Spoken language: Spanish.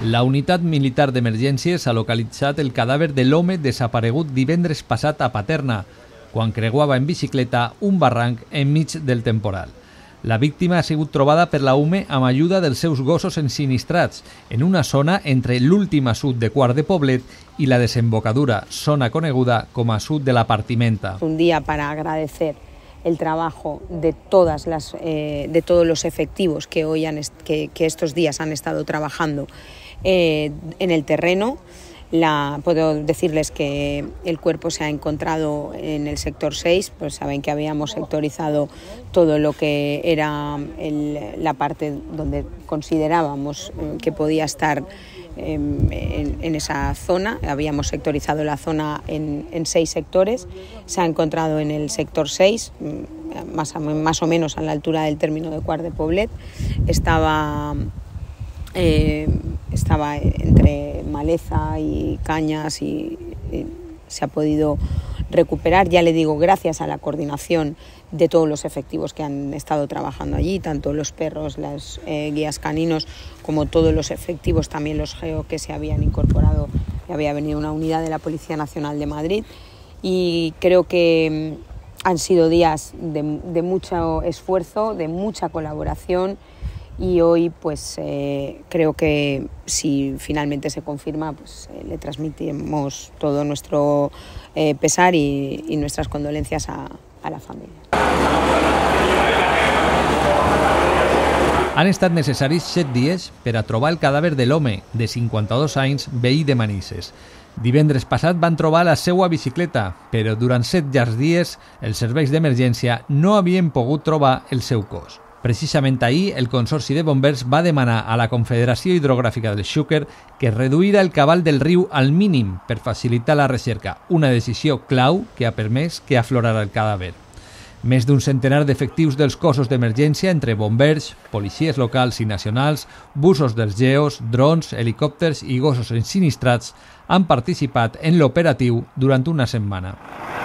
La unitat militar d'emergències ha localitzat el cadàver de l'home desaparegut divendres passat a Paterna, quan creuava en bicicleta un barranc enmig del temporal. La víctima ha sigut trobada per la UME amb ajuda dels seus gossos ensinistrats en una zona entre l'últim assut de Quart de Poblet i la desembocadura, zona coneguda com a assut de la Partimenta. Un día para agradecer el trabajo de todos los efectivos que estos días han estado trabajando en el terreno. Puedo decirles que el cuerpo se ha encontrado en el sector 6, pues saben que habíamos sectorizado todo lo que era la parte donde considerábamos que podía estar en esa zona. Habíamos sectorizado la zona en 6 sectores. Se ha encontrado en el sector 6, más o menos a la altura del término de Quart de Poblet. Estaba entre maleza y cañas y se ha podido recuperar, ya le digo, gracias a la coordinación de todos los efectivos que han estado trabajando allí, tanto los perros, los guías caninos, como todos los efectivos, también los GEO que se habían incorporado. Había venido una unidad de la Policía Nacional de Madrid y creo que han sido días de mucho esfuerzo, de mucha colaboración. Y hoy pues creo que si finalmente se confirma, pues le transmitimos todo nuestro pesar y nuestras condolencias a la familia. Han estat necessaris 7 dies per a trobar el cadàver de l'home, de 52 anys, veí de Manises. Divendres passat van trobar la seua bicicleta, però durant 7 llargs dies els serveis d'emergència no havien pogut trobar el seu cos. Precisament ahir, el Consorci de Bombers va demanar a la Confederació Hidrogràfica del Xúquer que reduïra el cabal del riu al mínim per facilitar la recerca, una decisió clau que ha permès que aflorara el cadàver. Més d'un centenar d'efectius dels cossos d'emergència entre bombers, policies locals i nacionals, busos dels GEOs, drons, helicòpters i gossos ensinistrats han participat en l'operatiu durant una setmana.